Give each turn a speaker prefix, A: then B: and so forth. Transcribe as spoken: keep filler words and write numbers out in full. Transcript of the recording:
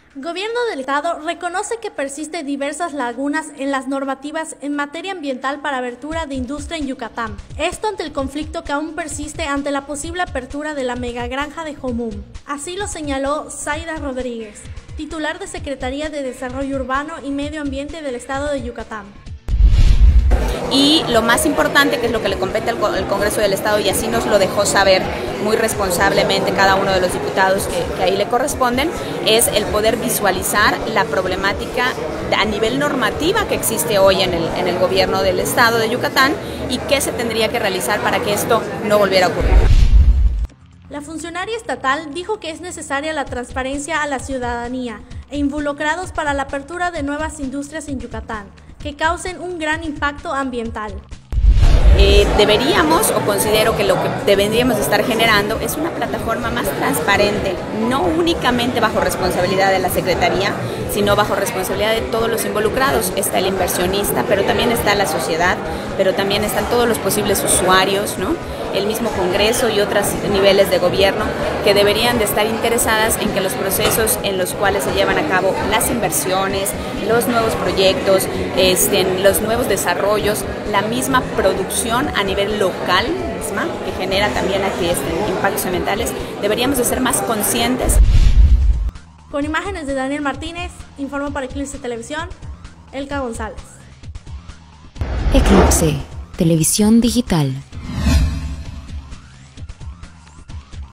A: Gobierno del Estado reconoce que persiste diversas lagunas en las normativas en materia ambiental para apertura de industria en Yucatán. Esto ante el conflicto que aún persiste ante la posible apertura de la megagranja de Jomum. Así lo señaló Zaida Rodríguez, titular de Secretaría de Desarrollo Urbano y Medio Ambiente del Estado de Yucatán.
B: Y lo más importante, que es lo que le compete al Congreso del Estado, y así nos lo dejó saber muy responsablemente cada uno de los diputados que, que ahí le corresponden, es el poder visualizar la problemática a nivel normativa que existe hoy en el, en el gobierno del Estado de Yucatán y qué se tendría que realizar para que esto no volviera a ocurrir.
A: La funcionaria estatal dijo que es necesaria la transparencia a la ciudadanía e involucrados para la apertura de nuevas industrias en Yucatán, que causen un gran impacto ambiental.
B: Eh, deberíamos, o considero que lo que deberíamos estar generando es una plataforma más transparente, no únicamente bajo responsabilidad de la Secretaría, sino bajo responsabilidad de todos los involucrados. Está el inversionista, pero también está la sociedad, pero también están todos los posibles usuarios, ¿no? El mismo Congreso y otros niveles de gobierno que deberían de estar interesadas en que los procesos en los cuales se llevan a cabo las inversiones, los nuevos proyectos, este, los nuevos desarrollos, la misma producción a nivel local misma, que genera también aquí este, impactos ambientales, deberíamos de ser más conscientes.
A: Con imágenes de Daniel Martínez, informó para Eclipse Televisión, Elka González.
C: Eclipse Televisión Digital.